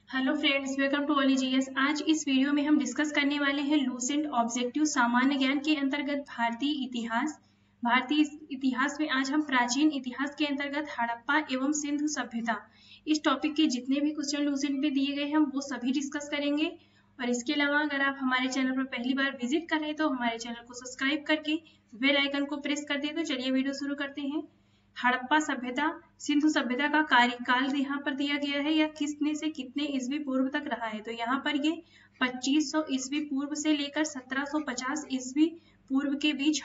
Hello friends, welcome to ओलीजीएस। आज इस वीडियो में हम डिस्कस करने वाले हैं लूसेंट ऑब्जेक्टिव सामान्य ज्ञान के अंतर्गत भारतीय इतिहास में आज हम प्राचीन इतिहास के अंतर्गत हड़प्पा एवं सिंधु सभ्यता इस टॉपिक के जितने भी क्वेश्चन लूसेंट में दिए गए हैं वो सभी डिस्कस करेंगे। और इसके अलावा अगर आप हमारे चैनल पर पहली बार विजिट कर रहे हैं तो हमारे चैनल को सब्सक्राइब करके बेल आइकन को प्रेस कर दें। तो चलिए वीडियो शुरू करते हैं। हड़प्पा सभ्यता सिंधु सभ्यता का कार्यकाल यहाँ पर दिया गया है, या कितने से कितने ईस्वी पूर्व तक रहा है। तो यहाँ पर ये 2500 ईस्वी पूर्व से लेकर 1750 ईस्वी पूर्व के बीच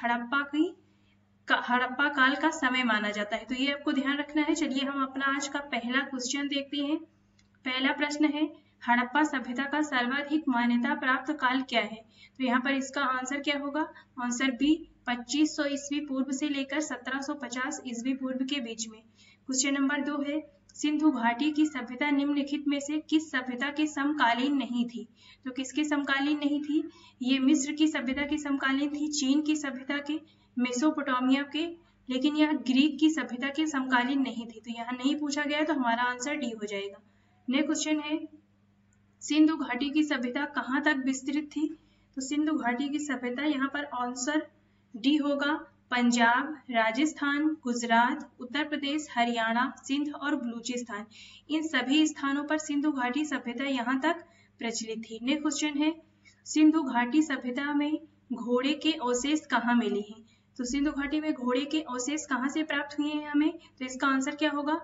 हड़प्पा काल का समय माना जाता है। तो ये आपको ध्यान रखना है। चलिए हम अपना आज का पहला क्वेश्चन देखते हैं। पहला प्रश्न है, हड़प्पा सभ्यता का सर्वाधिक मान्यता प्राप्त काल क्या है। तो यहाँ पर इसका आंसर क्या होगा? आंसर बी, 2500 ईस्वी पूर्व से लेकर 1750 ईस्वी पूर्व के बीच में। क्वेश्चन नंबर 2 है, सिंधु घाटी की सभ्यता निम्नलिखित में से किस सभ्यता के समकालीन नहीं थी। तो किसके समकालीन नहीं थी? ये मिस्र की सभ्यता के समकालीन थी, चीन की सभ्यता के, मेसोपोटामिया के, लेकिन यह ग्रीक की सभ्यता के समकालीन नहीं थी। तो यहाँ नहीं पूछा गया, तो हमारा आंसर डी हो जाएगा। नेक्स्ट क्वेश्चन है, सिंधु घाटी की सभ्यता कहाँ तक विस्तृत थी। तो सिंधु घाटी की सभ्यता यहाँ पर आंसर डी होगा, पंजाब, राजस्थान, गुजरात, उत्तर प्रदेश, हरियाणा, सिंध और बलूचिस्तान, इन सभी स्थानों पर सिंधु घाटी सभ्यता यहाँ तक प्रचलित थी। नेक्स्ट क्वेश्चन है, सिंधु घाटी सभ्यता में घोड़े के अवशेष कहाँ मिले हैं। तो सिंधु घाटी में घोड़े के अवशेष कहाँ से प्राप्त हुए हैं हमें। तो इसका आंसर क्या होगा?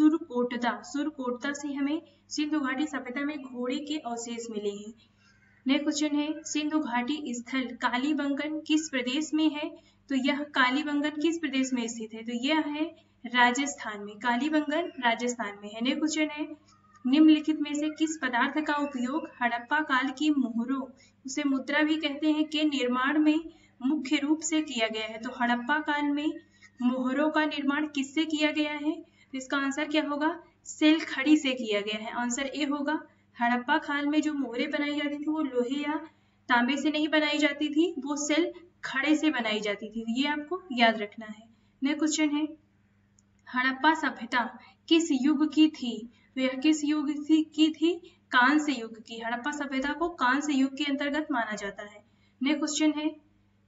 सुरकोटदा से हमें सिंधु घाटी सभ्यता में घोड़े के अवशेष मिले हैं। नेक्स्ट क्वेश्चन है, सिंधु घाटी स्थल कालीबंगन किस प्रदेश में है। तो यह कालीबंगन किस प्रदेश में स्थित है। तो यह है राजस्थान में, कालीबंगन राजस्थान में है। नेक्स्ट क्वेश्चन है, निम्नलिखित में से किस पदार्थ का उपयोग हड़प्पा काल की मोहरों, उसे मुद्रा भी कहते हैं, के निर्माण में मुख्य रूप से किया गया है। तो हड़प्पा काल में मोहरों का निर्माण किससे किया गया है। तो इसका आंसर क्या होगा? सेल खड़ी से किया गया है। आंसर ए होगा। हड़प्पा काल में जो मोहरें बनाई जाती थी वो लोहे या तांबे से नहीं बनाई जाती थी, वो सेल खड़े से बनाई जाती थी। ये आपको याद रखना है। नेक्स्ट क्वेश्चन है, हड़प्पा सभ्यता किस युग की थी। तो यह किस युग की थी? कांस्य युग की। हड़प्पा सभ्यता को कांस्य युग के अंतर्गत माना जाता है। नेक्स्ट क्वेश्चन है,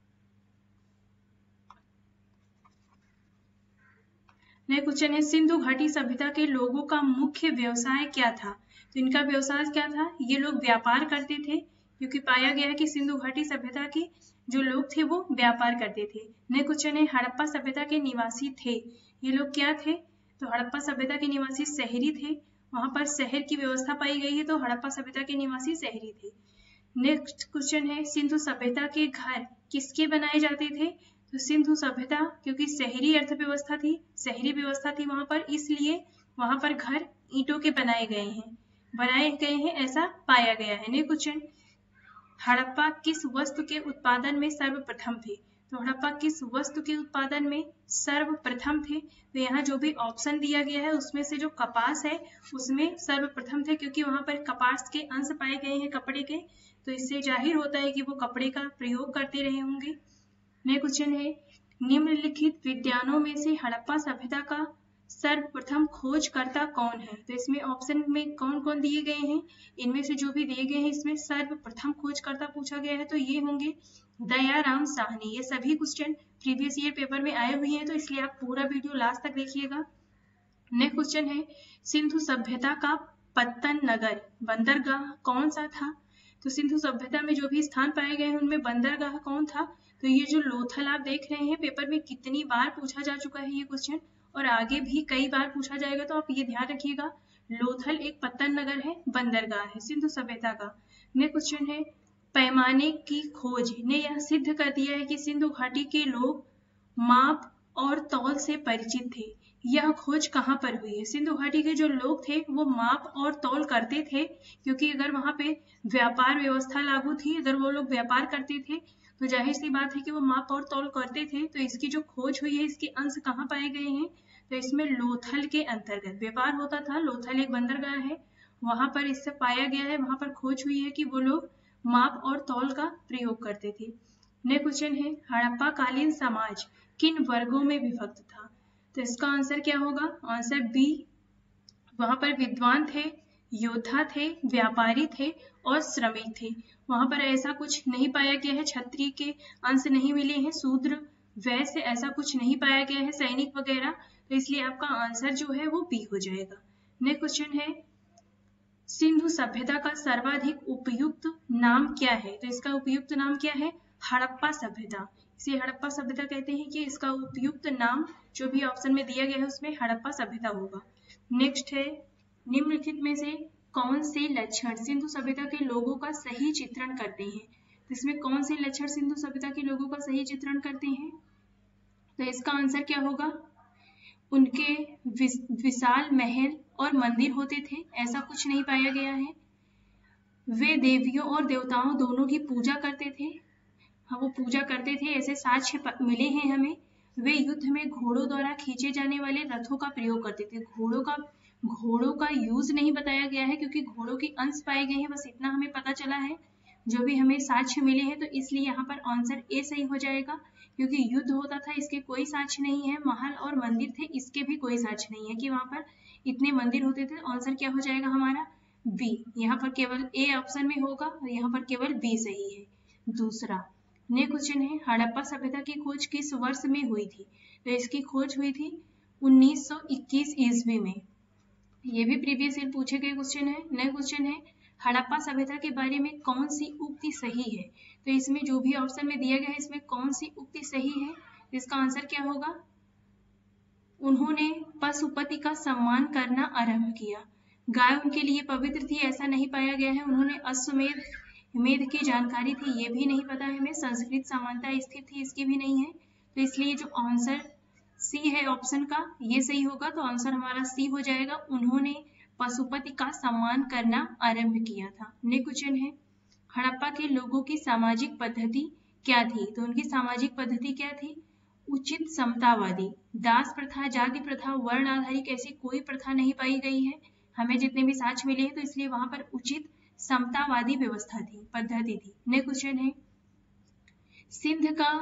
सिंधु घाटी सभ्यता के लोगों का मुख्य व्यवसाय क्या था। तो इनका व्यवसाय क्या था? ये लोग व्यापार करते थे, क्योंकि पाया गया है कि सिंधु घाटी सभ्यता के जो लोग थे वो व्यापार करते थे। नेक्स्ट क्वेश्चन है, हड़प्पा सभ्यता के निवासी थे, ये लोग क्या थे। तो हड़प्पा सभ्यता के निवासी शहरी थे, वहां पर शहर की व्यवस्था पाई गई है, तो हड़प्पा सभ्यता के निवासी शहरी थे। नेक्स्ट क्वेश्चन है, सिंधु सभ्यता के घर किसके बनाए जाते थे। तो सिंधु सभ्यता क्योंकि शहरी अर्थव्यवस्था थी, शहरी व्यवस्था थी वहां पर, इसलिए वहां पर घर ईंटों के बनाए गए हैं ऐसा पाया गया है। नेक्स्ट क्वेश्चन, हड़प्पा किस वस्तु के उत्पादन में सर्वप्रथम थे। तो हड़प्पा किस वस्तु के उत्पादन में सर्वप्रथम थे। तो यहाँ जो भी ऑप्शन दिया गया है उसमें से जो कपास है उसमें सर्वप्रथम थे, क्योंकि वहां पर कपास के अंश पाए गए हैं कपड़े के, तो इससे जाहिर होता है कि वो कपड़े का प्रयोग करते रहे होंगे। नेक्स्ट क्वेश्चन है, निम्नलिखित विद्वानों में से हड़प्पा सभ्यता का सर्वप्रथम खोजकर्ता कौन है। तो इसमें ऑप्शन में कौन कौन दिए गए हैं, इनमें से जो भी दिए गए हैं इसमें सर्वप्रथम खोजकर्ता पूछा गया है, तो ये होंगे दयाराम साहनी। ये सभी क्वेश्चन प्रीवियस ईयर पेपर में आए हुए हैं, तो इसलिए आप पूरा वीडियो लास्ट तक देखिएगा। नेक्स्ट क्वेश्चन है, सिंधु सभ्यता का पत्तन नगर बंदरगाह कौन सा था। तो सिंधु सभ्यता में जो भी स्थान पाए गए हैं उनमें बंदरगाह कौन था। तो ये जो लोथल आप देख रहे हैं, पेपर में कितनी बार पूछा जा चुका है ये क्वेश्चन, और आगे भी कई बार पूछा जाएगा, तो आप ये ध्यान रखिएगा, लोथल एक पत्तन नगर है, बंदरगाह है सिंधु सभ्यता का। नेक्स्ट क्वेश्चन है, पैमाने की खोज ने यह सिद्ध कर दिया है कि सिंधु घाटी के लोग माप और तौल से परिचित थे। यह खोज कहाँ पर हुई है। सिंधु घाटी के जो लोग थे वो माप और तौल करते थे, क्योंकि अगर वहां पे व्यापार व्यवस्था लागू थी, अगर वो लोग व्यापार करते थे तो जाहिर सी बात है कि वो माप और तौल करते थे। तो इसकी जो खोज हुई है, इसके अंश कहाँ पाए गए हैं। तो इसमें लोथल के अंतर्गत व्यापार होता था, लोथल एक बंदरगाह है, वहां पर इससे पाया गया है, वहां पर खोज हुई है कि वो लोग माप और तौल का प्रयोग करते थे। नेक्स्ट क्वेश्चन है, हड़प्पा कालीन समाज किन वर्गों में विभक्त था। तो इसका आंसर क्या होगा? आंसर बी, वहां पर विद्वान थे, योद्धा थे, व्यापारी थे और श्रमिक थे। वहां पर ऐसा कुछ नहीं पाया गया है, क्षत्रिय के अंश नहीं मिले हैं, शूद्र वैश्य ऐसा कुछ नहीं पाया गया है, सैनिक वगैरह। तो इसलिए आपका आंसर जो है वो बी हो जाएगा। नेक्स्ट क्वेश्चन है सिंधु सभ्यता का सर्वाधिक उपयुक्त नाम क्या है? तो इसका उपयुक्त नाम क्या है? हड़प्पा सभ्यता। इसे हड़प्पा सभ्यता कहते हैं कि इसका उपयुक्त नाम जो भी ऑप्शन में दिया गया है उसमें हड़प्पा सभ्यता होगा। नेक्स्ट है निम्नलिखित में से कौन से लक्षण सिंधु सभ्यता के लोगों का सही चित्रण करते हैं? तो इसमें कौन से लक्षण सिंधु सभ्यता के लोगों का सही चित्रण करते हैं? तो इसका आंसर क्या होगा? उनके विशाल महल और मंदिर होते थे, ऐसा कुछ नहीं पाया गया है। वे देवियों और देवताओं दोनों की पूजा करते थे, हाँ वो पूजा करते थे, ऐसे साक्ष्य मिले हैं हमें। वे युद्ध में घोड़ों द्वारा खींचे जाने वाले रथों का प्रयोग करते थे। घोड़ों का यूज नहीं बताया गया है क्योंकि घोड़ों के अंश पाए गए हैं, बस इतना हमें पता चला है जो भी हमें साक्ष्य मिले हैं। तो इसलिए यहाँ पर आंसर ए सही हो जाएगा क्योंकि युद्ध होता था, इसके कोई साक्ष्य नहीं है। महल और मंदिर थे, इसके भी कोई साक्ष्य नहीं है कि वहां पर इतने मंदिर होते थे। आंसर क्या हो जाएगा हमारा? बी। यहाँ पर केवल ए ऑप्शन में होगा और यहाँ पर केवल बी सही है। दूसरा नेक्स्ट क्वेश्चन है हड़प्पा सभ्यता की खोज किस वर्ष में हुई थी? तो इसकी खोज हुई थी 1921 ईस्वी में। ये भी प्रीवियस ईयर पूछे गए क्वेश्चन है। नेक्स्ट क्वेश्चन है हड़प्पा सभ्यता के बारे में कौन सी उक्ति सही है? तो इसमें जो भी ऑप्शन में दिया गया है इसमें कौन सी उक्ति सही है? इसका आंसर क्या होगा? उन्होंने पशुपति का सम्मान करना आरंभ किया। गाय उनके लिए पवित्र थी, ऐसा नहीं पाया गया है। उन्होंने अश्वमेध की जानकारी थी, ये भी नहीं पता है हमें। संस्कृत समानता स्थित थी, इसकी भी नहीं है। तो इसलिए जो आंसर सी है ऑप्शन का ये सही होगा। तो आंसर हमारा सी हो जाएगा, उन्होंने पशुपति का सम्मान करना आरंभ किया था। नेक्स्ट क्वेश्चन है हड़प्पा के लोगों की सामाजिक पद्धति क्या थी? तो उनकी सामाजिक पद्धति क्या थी? उचित समतावादी। दास प्रथा, जाति प्रथा, वर्ण आधारित ऐसी कोई प्रथा नहीं पाई गई है हमें जितने भी साक्ष्य मिले हैं। तो इसलिए वहां पर उचित समतावादी व्यवस्था थी, पद्धति थी। नेक्स्ट क्वेश्चन है सिंध का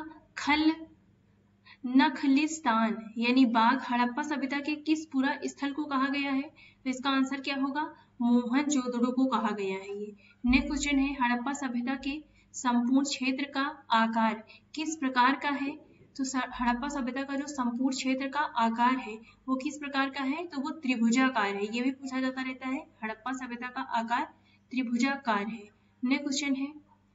नखलिस्तान यानी बाग हड़प्पा सभ्यता के किस पूरा स्थल को कहा गया है? तो इसका आंसर क्या होगा? मोहनजोदड़ो को कहा गया है ये। नेक्स्ट क्वेश्चन है हड़प्पा सभ्यता के संपूर्ण क्षेत्र का आकार किस प्रकार का है? तो हड़प्पा सभ्यता का जो संपूर्ण क्षेत्र का आकार है वो किस प्रकार का है? तो वो त्रिभुजाकार है। ये भी पूछा जाता रहता है, हड़प्पा सभ्यता का आकार त्रिभुजाकार है। नेक्स्ट क्वेश्चन है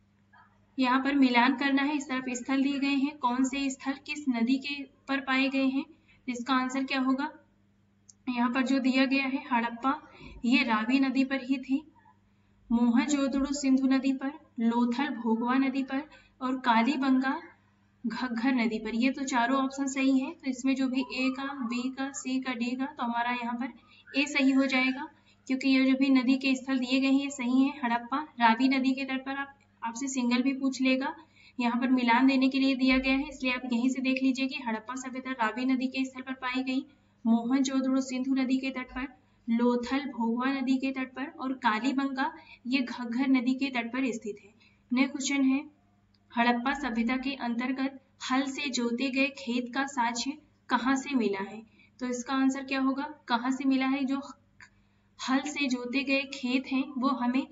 यहाँ पर मिलान करना है, इस तरफ स्थल दिए गए हैं, कौन से स्थल किस नदी के पर पाए गए हैं? इसका आंसर क्या होगा? यहाँ पर जो दिया गया है हड़प्पा ये रावी नदी पर ही थी, मोहनजोदड़ो सिंधु नदी पर, लोथल भोगवा नदी पर और कालीबंगा घग्घर नदी पर। ये तो चारों ऑप्शन सही है। तो इसमें जो भी ए का, बी का, सी का, डी का, तो हमारा यहाँ पर ए सही हो जाएगा क्योंकि ये जो भी नदी के स्थल दिए गए हैं ये सही है। हड़प्पा रावी नदी के तट पर आपसे सिंगल भी पूछ लेगा, यहाँ पर मिलान देने के लिए दिया गया है, इसलिए आप यहीं से देख लीजिए कि हड़प्पा सभ्यता रावी नदी के स्थल पर पाई गई, मोहनजोदड़ो सिंधु नदी के तट पर, लोथल भोगवा नदी के तट पर और कालीबंगा ये घग्घर नदी के तट पर स्थित है। नेक्स्ट क्वेश्चन है हड़प्पा सभ्यता के अंतर्गत हल से जोते गए खेत का साक्ष्य कहाँ से मिला है? तो इसका आंसर क्या होगा? कहाँ से मिला है? जो हल से जोते गए खेत हैं वो हमें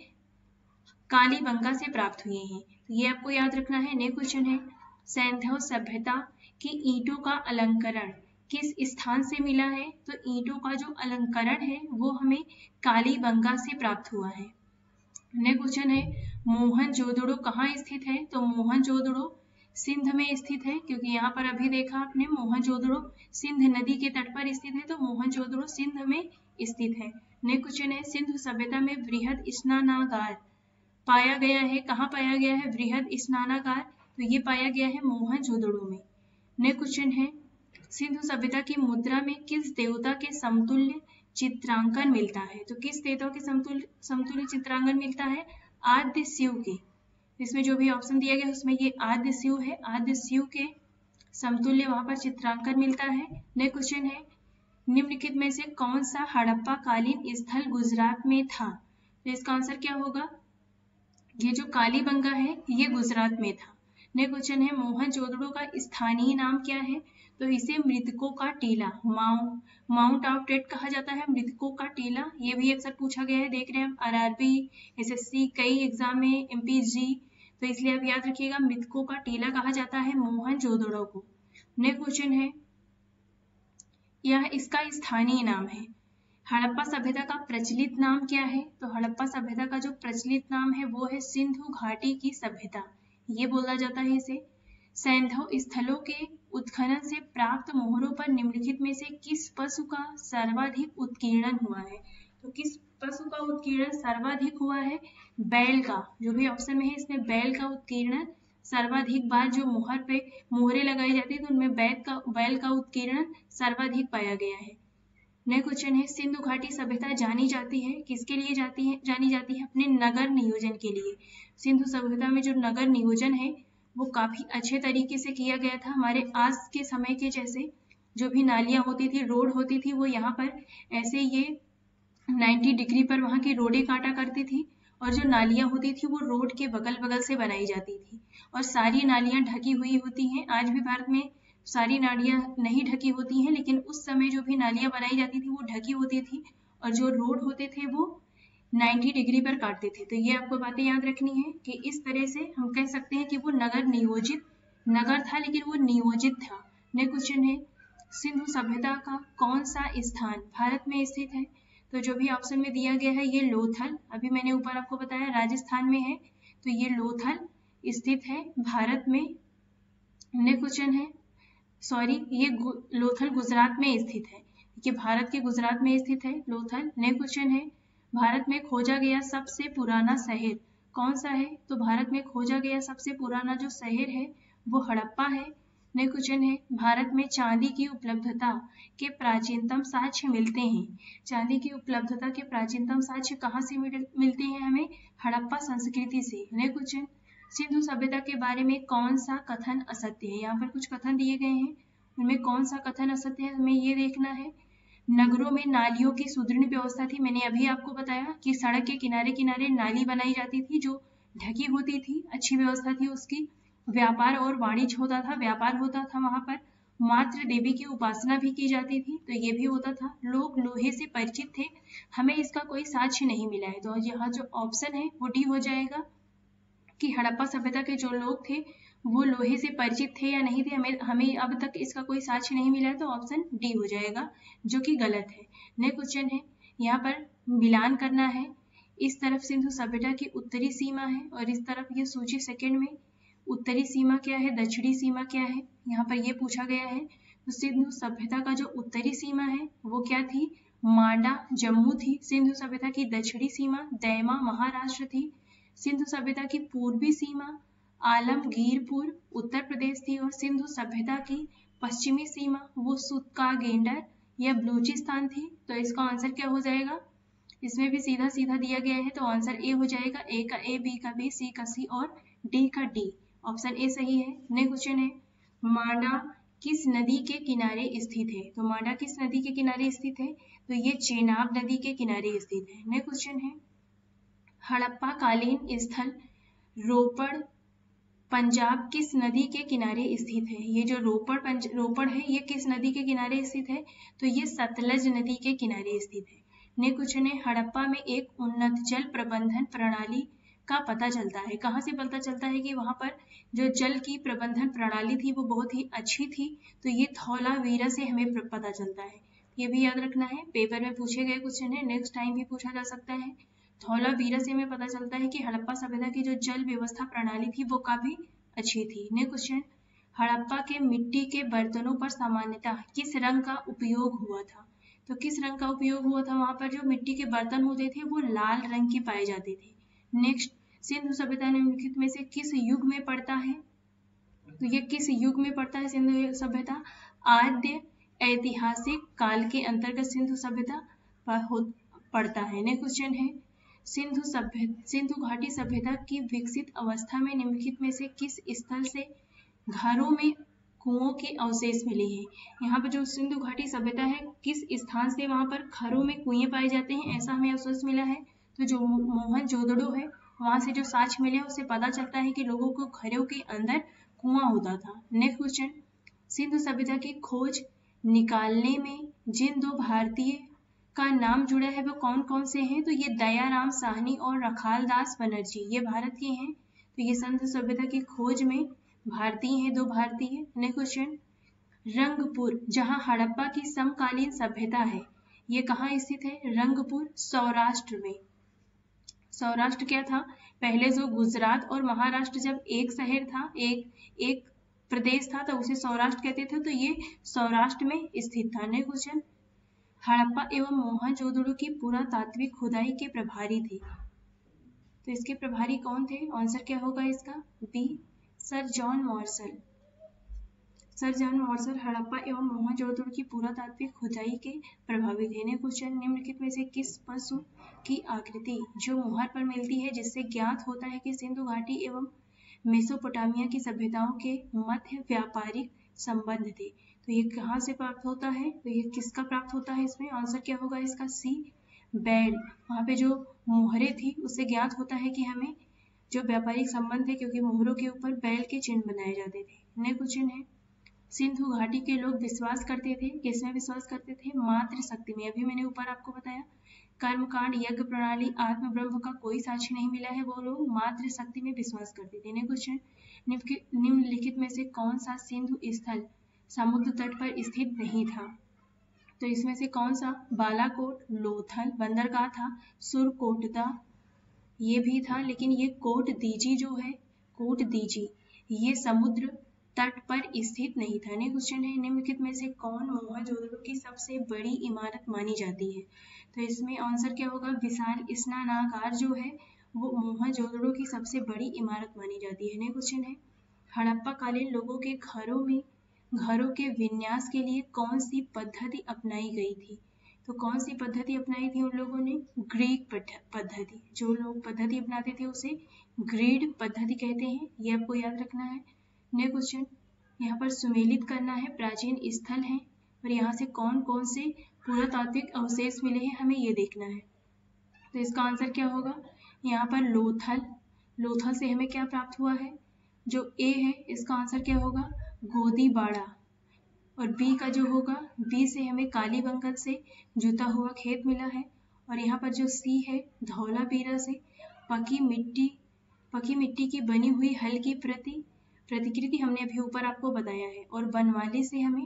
कालीबंगा से प्राप्त हुए हैं, तो ये आपको याद रखना है। नेक्स्ट क्वेश्चन है सैंधव सभ्यता की ईंटों का अलंकरण किस स्थान से मिला है? तो ईंटों का जो अलंकरण है वो हमें कालीबंगा से प्राप्त हुआ है। नेक्स्ट क्वेश्चन है मोहनजोदड़ो कहाँ स्थित है? तो मोहनजोदड़ो सिंध में स्थित है क्योंकि यहाँ पर अभी देखा आपने मोहनजोदड़ो सिंध नदी के तट पर स्थित है, तो मोहनजोदड़ो सिंध में स्थित है। नेक्स्ट क्वेश्चन है सिंधु सभ्यता में वृहद स्नानागार पाया गया है, कहाँ पाया गया है वृहद स्नानागार? तो ये पाया गया है मोहनजोदड़ो में। नेक्स्ट क्वेश्चन है सिंधु सभ्यता की मुद्रा में किस देवता के समतुल्य चित्रांकन मिलता है? तो किस देवता के समतुल्य चित्रांकन मिलता है? आद्य शिव के। इसमें जो भी ऑप्शन दिया गया है उसमें ये आद्य शिव है, आद्य शिव के समतुल्य वहां पर चित्रांकन मिलता है। नेक्स्ट क्वेश्चन है निम्नलिखित में से कौन सा हड़प्पा कालीन स्थल गुजरात में था? तो इसका आंसर क्या होगा? ये जो कालीबंगा है ये गुजरात में था। नेक्स्ट क्वेश्चन है मोहनजोदड़ो का स्थानीय नाम क्या है? तो इसे मृतकों का टीला माउंट आउटलेट कहा जाता है, मृतकों का टीला। ये भी अक्सर पूछा गया है, देख रहे हैं हम आरआरबी, एसएससी, कई एग्जाम में, एमपीजी, तो इसलिए आप याद रखिएगा मृतकों का टीला कहा जाता है मोहनजोदड़ो को। नेक्स्ट क्वेश्चन है, यह इसका स्थानीय नाम है। हड़प्पा सभ्यता का प्रचलित नाम क्या है? तो हड़प्पा सभ्यता का जो प्रचलित नाम है वो है सिंधु घाटी की सभ्यता, ये बोला जाता है इसे। सैंधव स्थलों के उत्खनन से प्राप्त मोहरों पर निम्नलिखित में से किस पशु का सर्वाधिक उत्कीर्णन हुआ है? तो किस पशु का उत्कीर्णन सर्वाधिक हुआ है? बैल का, जो भी ऑप्शन में है इसमें बैल का उत्कीर्णन सर्वाधिक बार, जो मोहर पे मोहरें लगाई जाती है तो उनमें बैल का उत्कीर्णन सर्वाधिक पाया गया है। नेक्स्ट क्वेश्चन है, सिंधु घाटी सभ्यता जानी जाती है, किसके लिए जानी जाती है? अपने नगर नियोजन के लिए। सिंधु सभ्यता में जो नगर नियोजन है वो काफी अच्छे तरीके से किया गया था। हमारे आज के समय के जैसे जो भी नालियां होती थी, रोड होती थी, वो यहाँ पर ऐसे ये 90 डिग्री पर वहाँ की रोडें काटा करती थी, और जो नालियां होती थी वो रोड के बगल बगल से बनाई जाती थी, और सारी नालियां ढकी हुई होती हैं। आज भी भारत में सारी नालियां नहीं ढकी होती हैं, लेकिन उस समय जो भी नालियां बनाई जाती थी वो ढकी होती थी, और जो रोड होते थे वो 90 डिग्री पर काटते थे। तो ये आपको बातें याद रखनी है कि इस तरह से हम कह सकते हैं कि वो नगर नियोजित नगर था, लेकिन वो नियोजित था। नेक्स्ट क्वेश्चन है, सिंधु सभ्यता का कौन सा स्थान भारत में स्थित है? तो जो भी ऑप्शन में दिया गया है ये लोथल, अभी मैंने ऊपर आपको बताया राजस्थान में है, तो ये लोथल स्थित है भारत में। नेक्स्ट क्वेश्चन है, ये लोथल गुजरात में स्थित है, ये भारत के गुजरात में स्थित है लोथल। नेक्स्ट क्वेश्चन है, भारत में खोजा गया सबसे पुराना शहर कौन सा है? तो भारत में खोजा गया सबसे पुराना जो शहर है वो हड़प्पा है। नेक्स्ट क्वेश्चन है, भारत में चांदी की उपलब्धता के प्राचीनतम साक्ष्य मिलते हैं। चांदी की उपलब्धता के प्राचीनतम साक्ष्य कहाँ से मिलते हैं हमें? हड़प्पा संस्कृति से। नेक्स्ट क्वेश्चन, सिंधु सभ्यता के बारे में कौन सा कथन असत्य है? यहाँ पर कुछ कथन दिए गए हैं, उनमें कौन सा कथन असत्य है हमें ये देखना है। नगरों में नालियों की सुदृढ़ व्यवस्था थी, मैंने अभी आपको बताया कि सड़क के किनारे किनारे नाली बनाई जाती थी जो ढकी होती थी, अच्छी व्यवस्था थी उसकी। व्यापार और वाणिज्य होता था, व्यापार होता था वहां पर। मातृ देवी की उपासना भी की जाती थी, तो ये भी होता था। लोग लोहे से परिचित थे, हमें इसका कोई साक्ष्य नहीं मिला है, तो यहाँ जो ऑप्शन है वो डी हो जाएगा कि हड़प्पा सभ्यता के जो लोग थे वो लोहे से परिचित थे या नहीं थे, हमें अब तक इसका कोई साक्ष्य नहीं मिला है, तो ऑप्शन डी हो जाएगा, जो कि गलत है। नेक्स्ट क्वेश्चन है, यहाँ पर मिलान करना है। इस तरफ सिंधु सभ्यता की उत्तरी सीमा है और इस तरफ ये सूची सेकंड में उत्तरी सीमा क्या है, दक्षिणी सीमा क्या है, यहाँ पर ये पूछा गया है। तो सिंधु सभ्यता का जो उत्तरी सीमा है वो क्या थी? मांडा जम्मू थी। सिंधु सभ्यता की दक्षिणी सीमा दैमा महाराष्ट्र थी। सिंधु सभ्यता की पूर्वी सीमा आलमगीरपुर उत्तर प्रदेश थी, और सिंधु सभ्यता की पश्चिमी सीमा वो सुतका गेंडर या बलूचिस्तान थी। तो इसका आंसर क्या हो जाएगा? इसमें भी सीधा सीधा दिया गया है, तो आंसर ए हो जाएगा। ए का ए, बी का बी, सी का सी और डी का डी। ऑप्शन ए सही है। नेक्स्ट क्वेश्चन है, मांडा किस नदी के किनारे स्थित है? तो मांडा किस नदी के किनारे स्थित है? तो ये चेनाब नदी के किनारे स्थित है। नेक्स्ट क्वेश्चन है, हड़प्पा कालीन स्थल रोपड़ पंजाब किस नदी के किनारे स्थित है? ये जो रोपड़ है ये किस नदी के किनारे स्थित है? तो ये सतलज नदी के किनारे स्थित है। नेक्स्ट क्वेश्चन है, हड़प्पा में एक उन्नत जल प्रबंधन प्रणाली का पता चलता है। कहाँ से पता चलता है कि वहां पर जो जल की प्रबंधन प्रणाली थी वो बहुत ही अच्छी थी? तो ये धौलावीरा से हमें पता चलता है। ये भी याद रखना है, पेपर में पूछे गए क्वेश्चन है, नेक्स्ट टाइम भी पूछा जा सकता है। धौलावीरा से हमें पता चलता है कि हड़प्पा सभ्यता की जो जल व्यवस्था प्रणाली थी वो काफी अच्छी थी। नेक्स्ट क्वेश्चन, हड़प्पा के मिट्टी के बर्तनों पर सामान्यतः किस रंग का उपयोग हुआ था? तो किस रंग का उपयोग हुआ था? वहां पर जो मिट्टी के बर्तन होते थे वो लाल रंग के पाए जाते थे। नेक्स्ट, सिंधु सभ्यता निम्नलिखित में से किस युग में पड़ता है? तो ये किस युग में पड़ता है सिंधु सभ्यता? आद्य ऐतिहासिक काल के अंतर्गत सिंधु सभ्यता पड़ता है। नेक्स्ट क्वेश्चन है, सिंधु घाटी सभ्यता की विकसित अवस्था में निम्नलिखित में से किस स्थल से घरों में कुओं के अवशेष मिले हैं? यहाँ पर जो सिंधु घाटी सभ्यता है किस स्थान से वहां पर घरों में कुएं पाए जाते हैं, ऐसा हमें अवशेष मिला है। तो जो मोहनजोदड़ो है वहां से जो साक्ष्य मिले उससे पता चलता है कि लोगों को घरों के अंदर कुआं होता था। नेक्स्ट क्वेश्चन, सिंधु सभ्यता की खोज निकालने में जिन दो भारतीय का नाम जुड़ा है वो कौन कौन से हैं? तो ये दयाराम साहनी और रखालदास बनर्जी, ये भारत के हैं। तो ये सिंधु सभ्यता की खोज में भारतीय हैं, दो भारतीय। नेक्स्ट क्वेश्चन, रंगपुर, जहां हड़प्पा की समकालीन सभ्यता है, ये कहाँ स्थित है? रंगपुर, सौराष्ट्र में। सौराष्ट्र क्या था? पहले जो गुजरात और महाराष्ट्र जब एक शहर था, एक प्रदेश था, तो उसे सौराष्ट्र कहते थे, तो ये सौराष्ट्र में स्थित था। नेक्स्ट क्वेश्चन, हड़प्पा एवं मोहनजोदड़ो की पुरातात्विक खुदाई के प्रभारी थे, तो इसके प्रभारी कौन थे? आंसर क्या होगा इसका? B, sir John Marshall. Sir John Marshall Harappa एवं मोहनजोदड़ो की पुरातात्विक खुदाई के प्रभावी थे। नेक्स्ट क्वेश्चन, निम्नलिखित में से किस पशु की आकृति जो मोहर पर मिलती है जिससे ज्ञात होता है कि सिंधु घाटी एवं मेसोपोटामिया की सभ्यताओं के मध्य व्यापारिक संबंध थे? तो ये कहाँ से प्राप्त होता है? तो ये किसका प्राप्त होता है? इसमें आंसर क्या होगा इसका? सी, बैल। वहां पे जो मोहरे थी उससे ज्ञात होता है कि हमें जो व्यापारिक संबंध थे, क्योंकि मोहरों के ऊपर बैल के चिन्ह बनाए जाते थे। नेक्स्ट क्वेश्चन है, सिंधु घाटी के लोग विश्वास करते थे, किसमें विश्वास करते थे? मातृ शक्ति में। अभी मैंने ऊपर आपको बताया, कर्मकांड, यज्ञ प्रणाली, आत्म ब्रह्म का कोई साक्ष्य नहीं मिला है, वो लोग मातृ शक्ति में विश्वास करते थे। नेक्स्ट क्वेश्चन, निम्नलिखित में से कौन सा सिंधु स्थल समुद्र तट पर स्थित नहीं था? तो इसमें से कौन सा? बालाकोट, लोथल बंदरगाह था, सुरकोटदा ये भी था, लेकिन ये कोट दीजी जो है, कोट दीजी, ये समुद्र तट पर स्थित नहीं था। नेक्स्ट क्वेश्चन है, निम्नलिखित में से कौन मोहनजोदड़ो की सबसे बड़ी इमारत मानी जाती है? तो इसमें आंसर क्या होगा? विशाल स्नानागार जो है वो मोहनजोदड़ो की सबसे बड़ी इमारत मानी जाती है। नेक्स्ट क्वेश्चन है, हड़प्पा कालीन लोगों के घरों के विन्यास के लिए कौन सी पद्धति अपनाई गई थी? तो कौन सी पद्धति अपनाई थी उन लोगों ने? ग्रीक पद्धति। जो लोग पद्धति अपनाते थे उसे ग्रीड पद्धति कहते हैं, ये आपको याद रखना है। नेक्स्ट क्वेश्चन, यहाँ पर सुमेलित करना है, प्राचीन स्थल है और यहाँ से कौन कौन से पुरातात्विक अवशेष मिले हैं हमें ये देखना है। तो इसका आंसर क्या होगा? यहाँ पर लोथल से हमें क्या प्राप्त हुआ है? जो ए है इसका आंसर क्या होगा? गोदीबाड़ा। और बी का जो होगा, बी से हमें कालीबंगन से जुता हुआ खेत मिला है। और यहाँ पर जो सी है, धौलावीरा से पकी मिट्टी की बनी हुई हल्की प्रतिकृति हमने अभी ऊपर आपको बताया है। और बनवाली से हमें,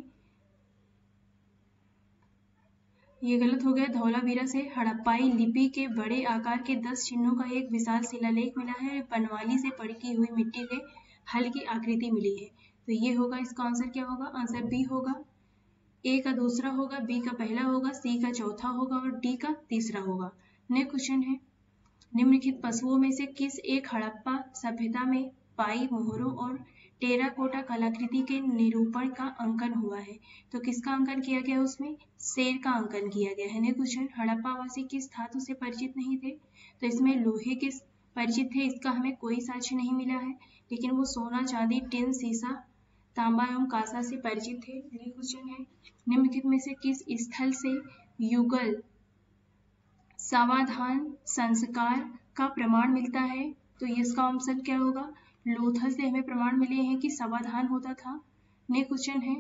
ये गलत हो गया, धौलावीरा से हड़प्पाई लिपि के बड़े आकार के 10 चिन्हों का एक विशाल शिलालेख मिला है। बनवाली से पड़की हुई मिट्टी के हल्की आकृति मिली है। तो ये होगा, इसका आंसर क्या होगा? आंसर बी होगा। ए का दूसरा होगा, बी का पहला होगा, सी का चौथा होगा और डी का तीसरा होगा। नेक्स्ट क्वेश्चन है, निम्नलिखित पशुओं में से किस एक हड़प्पा सभ्यता में पाई मोहरों और टेराकोटा कलाकृति के निरूपण का अंकन हुआ है? तो किसका अंकन किया गया? उसमें शेर का अंकन किया गया है। नेक्स्ट क्वेश्चन, हड़प्पा वासी किस धातु से परिचित नहीं थे? तो इसमें लोहे के परिचित थे, इसका हमें कोई साक्ष्य नहीं मिला है, लेकिन वो सोना, चांदी, टिन, सीसा, तांबा एवं कांसा से परिचित थे। नेक्स्ट क्वेश्चन है, निम्नलिखित में से किस स्थल से युगल सावधान संस्कार का प्रमाण मिलता है? तो इसका आंसर क्या होगा? लोथल से हमें प्रमाण मिले हैं कि समाधान होता था। नेक्स्ट क्वेश्चन है,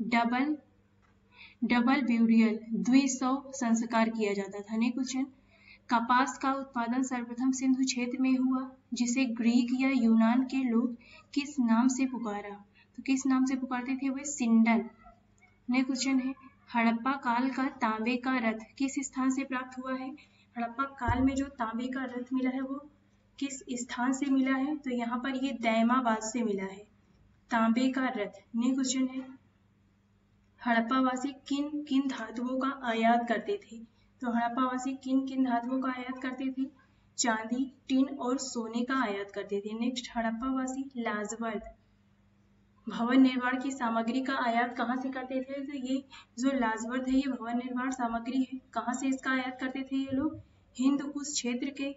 डबल ब्यूरियल द्विसव संस्कार किया जाता था। नेक्स्ट क्वेश्चन, कपास का उत्पादन सर्वप्रथम सिंधु क्षेत्र में हुआ, जिसे ग्रीक या यूनान के लोग किस नाम से पुकारा? तो किस नाम से पुकारते थे? वे सिंडल। नेक्स्ट क्वेश्चन है, हड़प्पा काल का तांबे का रथ किस स्थान से प्राप्त हुआ है? हड़प्पा काल में जो तांबे का रथ मिला है वो किस स्थान से मिला है? तो यहाँ पर ये दैमाबाद से मिला है, तांबे का रथ। नेक्स्ट क्वेश्चन है, हड़प्पा वासी किन किन धातुओं का आयात करते थे? तो हड़प्पा वासी किन किन धातुओं का आयात करते थे? चांदी, टिन और सोने का आयात करते थे। नेक्स्ट, हड़प्पा वासी लाजवर्द भवन निर्माण की सामग्री का आयात कहाँ से करते थे? तो ये जो लाजवर्द है ये भवन निर्माण सामग्री है, कहाँ से इसका आयात करते थे ये लोग? हिंद कुश क्षेत्र के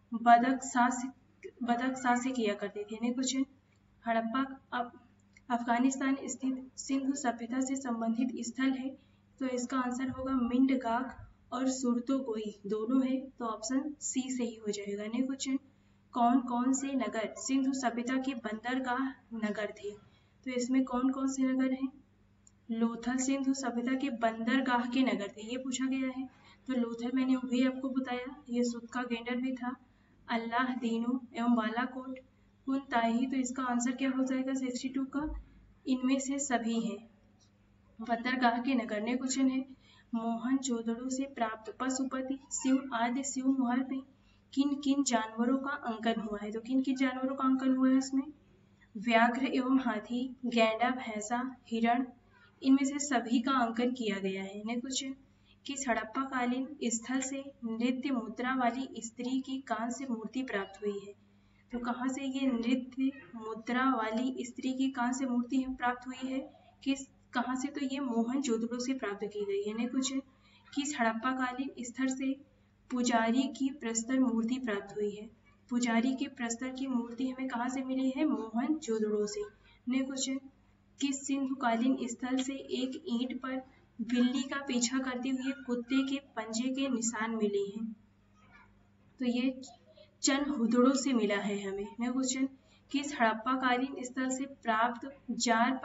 बदख्शां से किया करते थे। नेक्स्ट क्वेश्चन, हड़प्पा अफगानिस्तान स्थित सिंधु सभ्यता से संबंधित स्थल है, तो इसका आंसर होगा मिंडगाक और सुरतोगोई दोनों है, तो ऑप्शन सी सही हो जाएगा। नेक्स्ट क्वेश्चन, कौन कौन से नगर सिंधु सभ्यता के बंदरगाह नगर थे? तो इसमें कौन कौन से नगर हैं? लोथल सिंधु सभ्यता के बंदरगाह के नगर थे, ये पूछा गया है। तो लोथल मैंने भी आपको बताया, ये सुतका गेंडर भी था। अल्लाह दीनो एवं बालाकोट, कुनताही, तो इसका आंसर क्या हो जाएगा 62 का, इनमें से सभी है। बंदरगाह के नगर। ने क्वेश्चन है मोहनजोदड़ो से प्राप्त पशुपति शिव आदि शिव महल में किन किन जानवरों का अंकन हुआ है। तो किन किन जानवरों का अंकन हुआ है इसमें, व्याघ्र एवं हाथी, गैंडा, भैंसा, हिरण, इनमें से सभी का अंकन किया गया है। नेक्स्ट क्वेश्चन, किस हड़प्पा कालीन स्थल से नृत्य मुद्रा वाली स्त्री की कांस्य मूर्ति प्राप्त हुई है। तो कहाँ से ये नृत्य मुद्रा वाली स्त्री की कांस्य मूर्ति प्राप्त हुई है, किस कहाँ से, तो ये मोहनजोदड़ो से प्राप्त की गई है। नेक्स्ट क्वेश्चन, किस हड़प्पा कालीन स्थल से पुजारी की प्रस्तर मूर्ति प्राप्त हुई है। पुजारी के प्रस्तर की मूर्ति हमें कहाँ से मिली है, मोहनजोदड़ो से। नेक्स्ट क्वेश्चन, किस सिंधुकालीन स्थल से एक ईंट पर बिल्ली का पीछा करते हुए कुत्ते के पंजे के निशान मिले हैं। तो ये चनहुदड़ो से मिला है हमें। नेक्स्ट क्वेश्चन, किस हड़प्पा कालीन स्थल से प्राप्त जार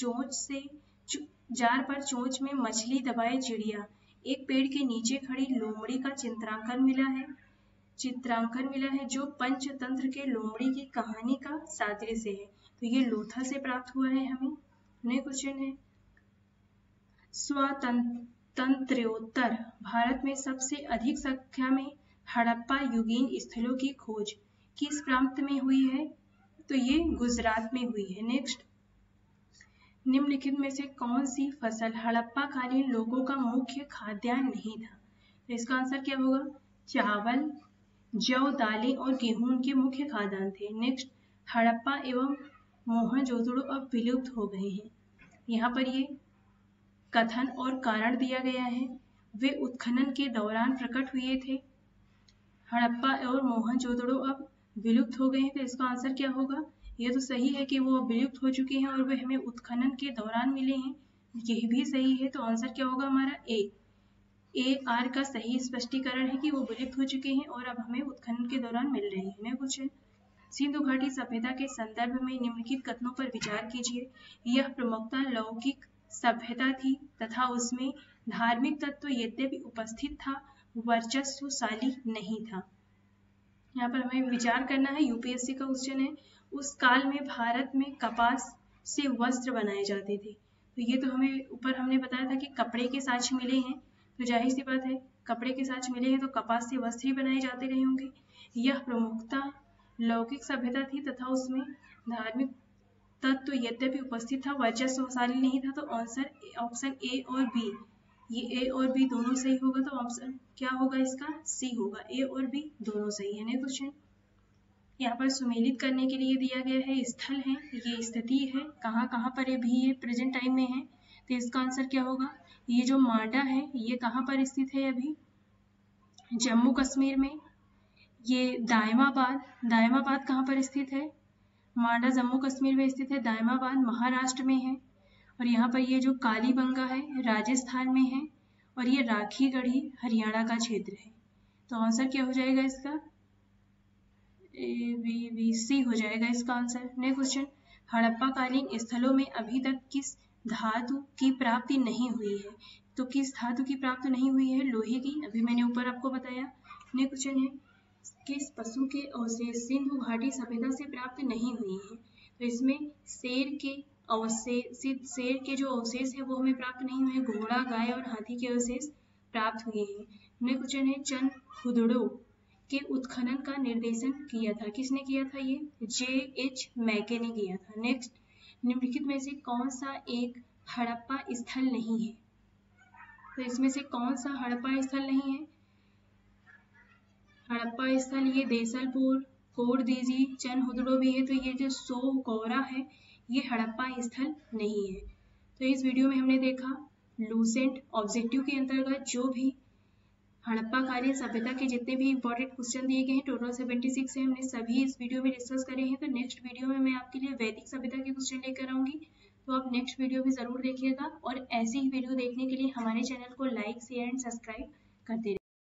पर चोंच में मछली दबाए चिड़िया एक पेड़ के नीचे खड़ी लोमड़ी का चित्रांकन मिला है जो पंचतंत्र के लोमड़ी की कहानी का सादृश्य है। तो ये लोथल से प्राप्त हुआ है हमें। नेक्स्ट क्वेश्चन है स्वातंत्र्योत्तर भारत में सबसे अधिक संख्या में हड़प्पा युगीन स्थलों की खोज किस प्रांत में हुई है। तो ये गुजरात में हुई है। नेक्स्ट, निम्नलिखित में से कौन सी फसल हड़प्पा कालीन लोगों का मुख्य खाद्यान्न नहीं था। तो इसका आंसर क्या होगा, चावल, जौ, दालें और गेहूं उनके मुख्य खाद्यान्न थे। नेक्स्ट, हड़प्पा एवं मोहनजोदड़ो अब विलुप्त हो गए हैं। यहाँ पर ये कथन और कारण दिया गया है, वे उत्खनन के दौरान प्रकट हुए थे। हड़प्पा और मोहनजोदड़ो अब विलुप्त हो गए हैं। तो इसका आंसर क्या होगा, ये तो सही है कि वो विलुप्त हो चुके हैं और वे हमें उत्खनन के दौरान मिले हैं, यही भी सही है। तो आंसर क्या होगा हमारा ए आर का सही स्पष्टीकरण है कि वो विलुप्त हो चुके हैं और अब हमें उत्खनन के दौरान मिल रहे हैं। नेक्स्ट क्वेश्चन, सिंधु घाटी सभ्यता के संदर्भ में निम्नलिखित कथनों पर विचार कीजिए। यह प्रमुखतः लौकिक सभ्यता थी तथा उसमें धार्मिक तत्व यद्यपि उपस्थित था वर्चस्वशाली नहीं था। यहाँ पर हमें विचार करना है, यूपीएससी का क्वेश्चन है। उस काल में भारत में कपास से वस्त्र बनाए जाते थे। तो ये तो हमें ऊपर हमने बताया था कि कपड़े के साक्ष्य मिले हैं, तो जाहिर सी बात है कपड़े के साक्ष्य मिले हैं तो कपास से वस्त्र ही बनाए जाते रहे होंगे। यह प्रमुखता लौकिक सभ्यता थी तथा उसमें धार्मिक तत्व यद्यपि उपस्थित था वर्चस्वशाली नहीं था। तो आंसर ऑप्शन ए और बी, ये ए और बी दोनों सही होगा। तो ऑप्शन क्या होगा इसका, सी होगा, ए और बी दोनों सही है। नेक्स्ट क्वेश्चन, यहाँ पर सुमेलित करने के लिए दिया गया है स्थल है, ये स्थिति है, कहाँ कहाँ पर ये भी ये प्रेजेंट टाइम में है। तो इसका आंसर क्या होगा, ये जो मांडा है ये कहाँ पर स्थित है, अभी जम्मू कश्मीर में। ये दायमाबाद कहाँ पर स्थित है, मांडा जम्मू कश्मीर में स्थित है, दायमाबाद महाराष्ट्र में है। और यहाँ पर ये जो कालीबंगा है राजस्थान में है और ये राखीगढ़ी हरियाणा का क्षेत्र है। तो आंसर क्या हो जाएगा इसका, सी हो जाएगा इसका आंसर। नेक्स्ट क्वेश्चन, हड़प्पा कालीन स्थलों में अभी तक किस धातु की प्राप्ति नहीं हुई है। तो किस धातु की प्राप्ति नहीं हुई है, लोहे की, अभी मैंने ऊपर आपको बताया। नेक्स्ट क्वेश्चन है किस पशु के अवशेष सिंधु घाटी सभ्यता से प्राप्त नहीं हुए हैं। तो इसमें शेर के जो अवशेष है वो हमें प्राप्त नहीं हुए, घोड़ा, गाय और हाथी के अवशेष प्राप्त हुए हैं। नेक्स्ट क्वेश्चन है चनहुदड़ो के उत्खनन का निर्देशन किया था, किसने किया था, ये J.H. मैके ने किया था। नेक्स्ट, निम्नलिखित में से कौन सा एक हड़प्पा स्थल नहीं है। तो इसमें से कौन सा हड़प्पा स्थल नहीं है, हड़प्पा स्थल ये देसलपुर, कोरदीजी, चनहुदड़ो भी है। तो ये जो सोगौरा है ये हड़प्पा स्थल नहीं है। तो इस वीडियो में हमने देखा लूसेंट ऑब्जेक्टिव के अंतर्गत जो भी हड़प्पा कालीन सभ्यता के जितने भी इंपॉर्टेंट क्वेश्चन दिए गए हैं, टोटल 76 है, हमने सभी इस वीडियो में डिस्कस करे हैं। तो नेक्स्ट वीडियो में मैं आपके लिए वैदिक सभ्यता के क्वेश्चन लेकर आऊंगी, तो आप नेक्स्ट वीडियो भी जरूर देखिएगा। और ऐसी ही वीडियो देखने के लिए हमारे चैनल को लाइक, शेयर एंड सब्सक्राइब करते रहिए।